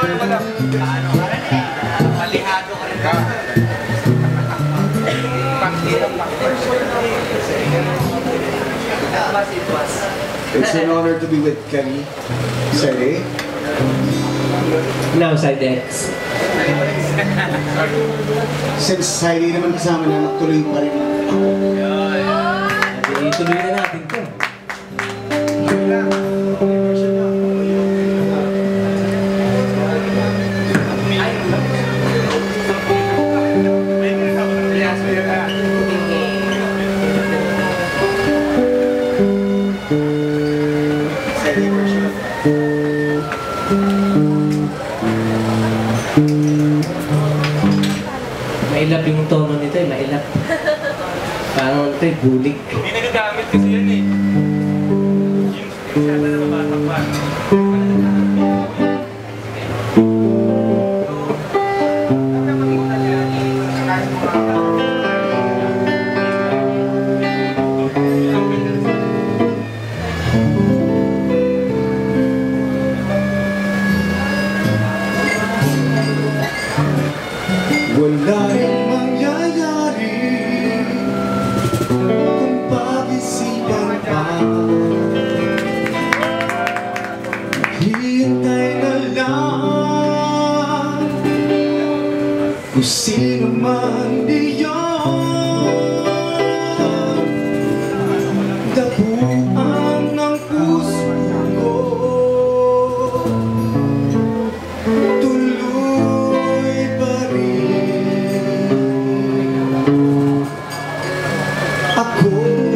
Palihado ka rin ka. It's an honor to be with Kenny. Say. Now, side X. Since Heidi naman kasama na, tuloy pa rin. Ituloy na natin ito. Mailap yung tono nito eh, mailap. Parang ito eh, bulig. Hindi nagagamit kasi yan eh. Yung sana na mabatakpan. Wala rin mangyayari kung pag-isipan pa. Hintay na lang kung sino man diyon. Dapuan ng puso ko, tuloy pa rin ako.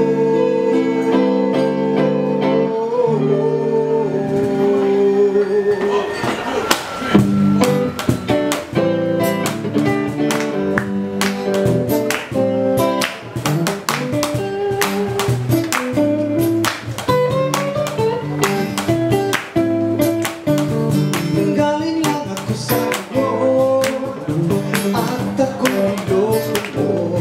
Galing lang ako sa iyo at ako'y loko mo.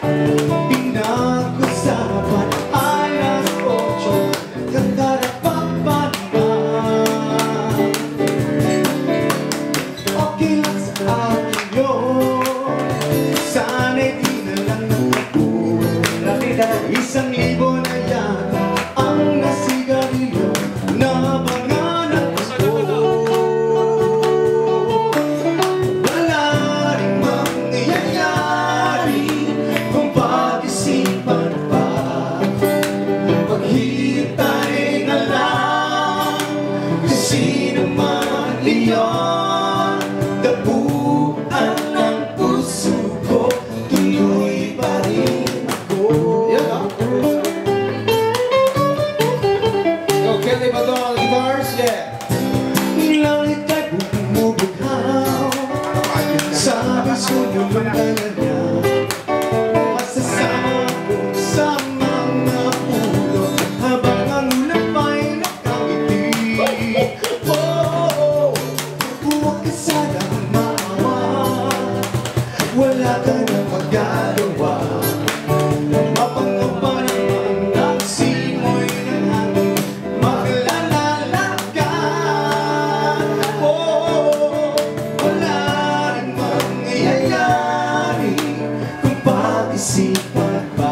Pinag-usapan alas 8, kagarapat pa naman. Okay lang sa akin yun, sana'y di na lang nagpapuro. 1,000 na yata ang nasigarilyo na pangalan ko. Wala rin mangyayari kung pag-isipan pa. Maghintay na lang kung sino man iyon. Dapuan ng puso ko, tuloy pa rin ako. Okay, Badon, guitars, yeah. Langit ay bumubughaw sa bisunyo ng niya. Masasama ko sa mga pulo habang ang ulap ay nakangiti. Oh, huwag ka sanang maawa, wala ka nang magagawa. Mapangamba naman ang simoy ng hangin, maglalalaga. Oh, wala rin mangyayari kung pag-isipan pa.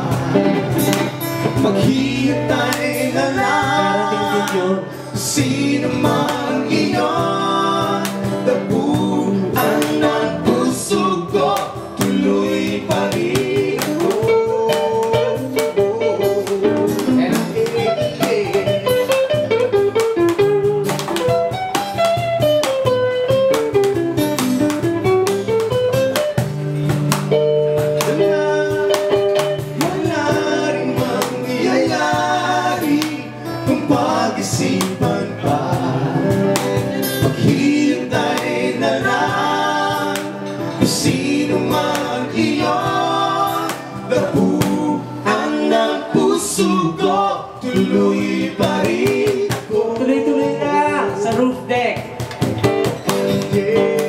Maghihintay na lang kung sino man iyon. Dapuan ng puso ko, tuloy pa rin ako. Wala rin mangyayari kung pag-isipan pa. Maghihintay na lang kung sino man iyon. Dapuan ng puso ko, tuloy pa rin ako. Tuloy-tuloy na sa roof deck. Yeah.